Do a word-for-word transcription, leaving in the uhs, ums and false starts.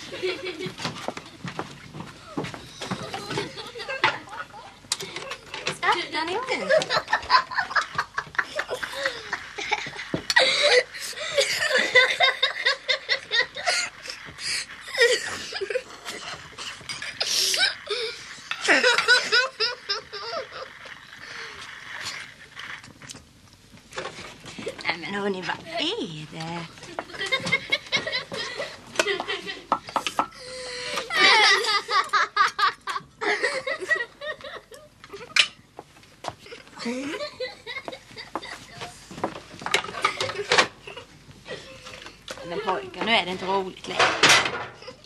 Öppna nu. Nej men hörni, vad är det? Men pojkar, nu är det inte roligt längre.